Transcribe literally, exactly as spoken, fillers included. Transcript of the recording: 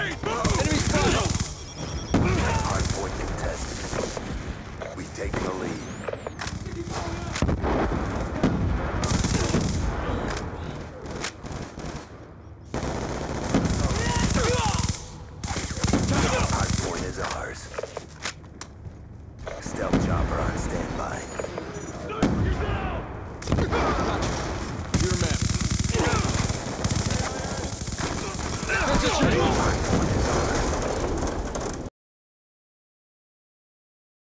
Enemy spotted! Hardpoint contested. We've taken the lead. Hardpoint is ours. Stealth chopper on standby. You're a man. Hardpoint